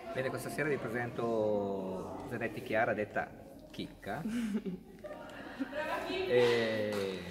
Bene, questa sera vi presento Zanetti Chiara, detta Chicca. E...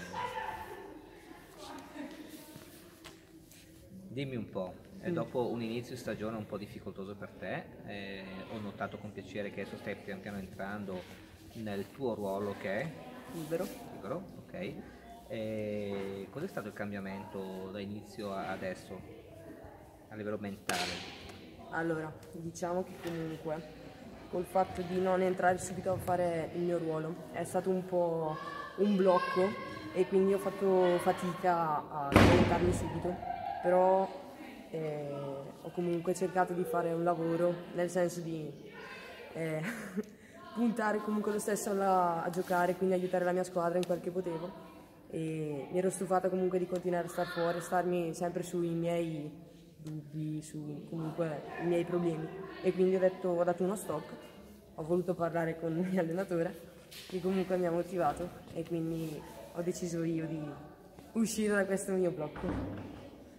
Dimmi un po', dopo un inizio di stagione un po' difficoltoso per te, ho notato con piacere che adesso stai pian piano entrando nel tuo ruolo che è Libero. libero, ok? E cos'è stato il cambiamento da inizio a adesso a livello mentale? Allora, diciamo che comunque col fatto di non entrare subito a fare il mio ruolo è stato un po' un blocco e quindi ho fatto fatica a orientarmi subito, però ho comunque cercato di fare un lavoro nel senso di eh, puntare comunque lo stesso a giocare, quindi aiutare la mia squadra in quel che potevo e mi ero stufata comunque di continuare a star fuori, starmi sempre sui miei dubbi, su comunque i miei problemi e quindi ho dato uno stop, ho voluto parlare con il mio allenatore che comunque mi ha motivato e quindi ho deciso io di uscire da questo mio blocco.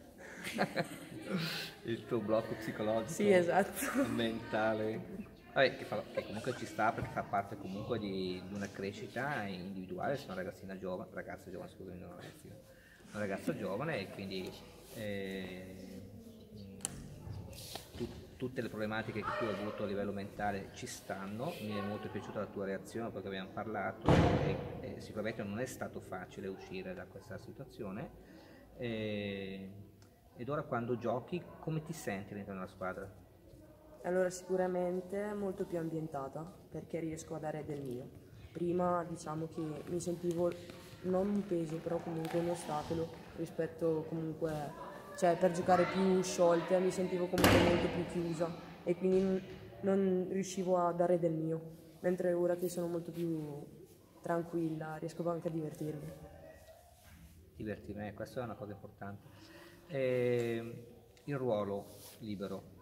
Il tuo blocco psicologico, Sì, esatto. mentale. Vabbè, che comunque ci sta perché fa parte comunque di una crescita individuale, sei una ragazza giovane, scusami, non una ragazzina, una ragazza giovane e quindi eh, tutte le problematiche che tu hai avuto a livello mentale ci stanno. Mi è molto piaciuta la tua reazione perché abbiamo parlato e sicuramente non è stato facile uscire da questa situazione. E, ed ora quando giochi come ti senti all'interno della squadra? Allora sicuramente molto più ambientata perché riesco a dare del mio. Prima diciamo che mi sentivo non un peso, però comunque un ostacolo rispetto comunque, cioè per giocare più sciolte mi sentivo comunque molto più chiusa e quindi non riuscivo a dare del mio, mentre ora che sono molto più tranquilla riesco anche a divertirmi. Divertirmi, questa è una cosa importante. E il ruolo libero,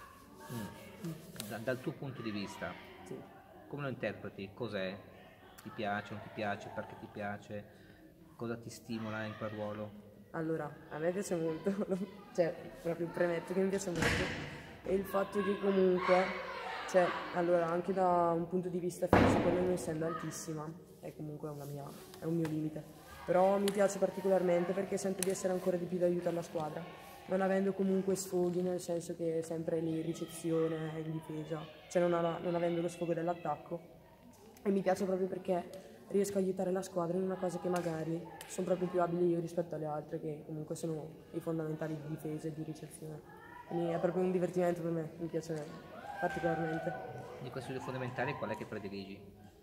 dal tuo punto di vista, Sì. come lo interpreti? Cos'è? Ti piace, non ti piace, perché ti piace? Cosa ti stimola in quel ruolo? Allora, a me piace molto, cioè proprio premetto che mi piace molto e il fatto che comunque, cioè, allora anche da un punto di vista fisico, non essendo altissima, è comunque è un mio limite, però mi piace particolarmente perché sento di essere ancora di più d'aiuto alla squadra, non avendo comunque sfoghi, nel senso che è sempre lì ricezione, in difesa, cioè non avendo lo sfogo dell'attacco e mi piace proprio perché riesco a aiutare la squadra in una cosa che magari sono proprio più abili io rispetto alle altre che comunque sono i fondamentali di difesa e di ricezione. Quindi è proprio un divertimento per me, mi piace particolarmente. Di questi due fondamentali qual è che prediligi?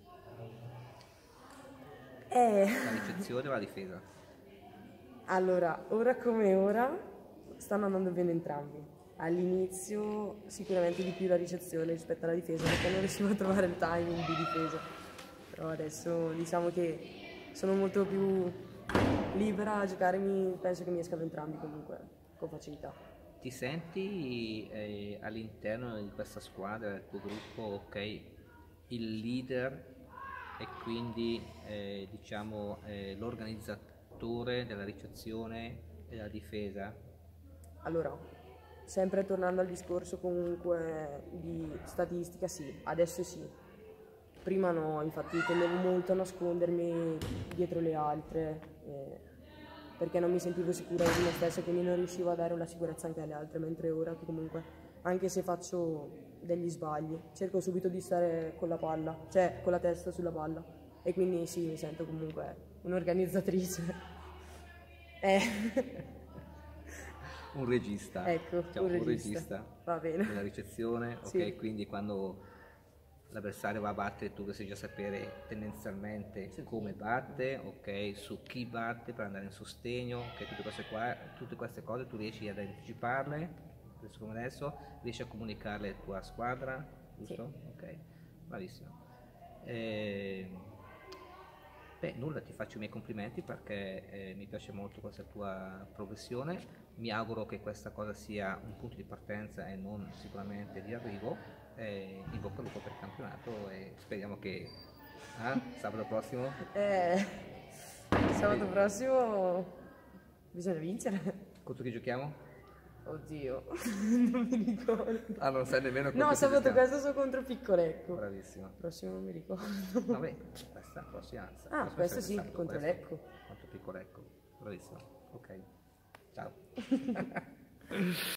E La ricezione o la difesa? allora, ora come ora stanno andando bene entrambi. All'inizio sicuramente di più la ricezione rispetto alla difesa perché non riuscivo a trovare il timing di difesa. Però adesso diciamo che sono molto più libera a giocare, penso che mi escano entrambi comunque con facilità. Ti senti all'interno di questa squadra, del tuo gruppo, ok, il leader e quindi diciamo l'organizzatore della ricezione e della difesa? Allora, sempre tornando al discorso comunque di statistica, sì, adesso sì. Prima no, infatti tendevo molto a nascondermi dietro le altre perché non mi sentivo sicura di me stessa, quindi non riuscivo a dare una sicurezza anche alle altre, mentre ora che comunque, anche se faccio degli sbagli, cerco subito di stare con la palla, cioè con la testa sulla palla e quindi sì, mi sento comunque un'organizzatrice. Un regista, Ecco, diciamo, un un regista, regista va bene. della ricezione, ok? Sì, Quindi quando l'avversario va a battere tu sai già sapere tendenzialmente sì. come batte, ok? Su chi batte per andare in sostegno, ok? Tutte queste cose tu riesci ad anticiparle, adesso come adesso, riesci a comunicarle alla tua squadra, Sì. giusto? Ok, bravissimo. Eh, Beh, nulla, ti faccio i miei complimenti perché mi piace molto questa tua progressione. Mi auguro che questa cosa sia un punto di partenza e non sicuramente di arrivo. In bocca al lupo per il campionato e speriamo che sabato prossimo. Eh, sabato eh, prossimo bisogna vincere. contro chi giochiamo? Oddio, non mi ricordo. Ah, non sai nemmeno No, sabato questo sono contro Piccolecco. Bravissima. Prossimo non mi ricordo. Vabbè, questa prossima. Ah, questo sì, contro Lecco. Contro Piccolecco. Bravissima. Ok. Ciao.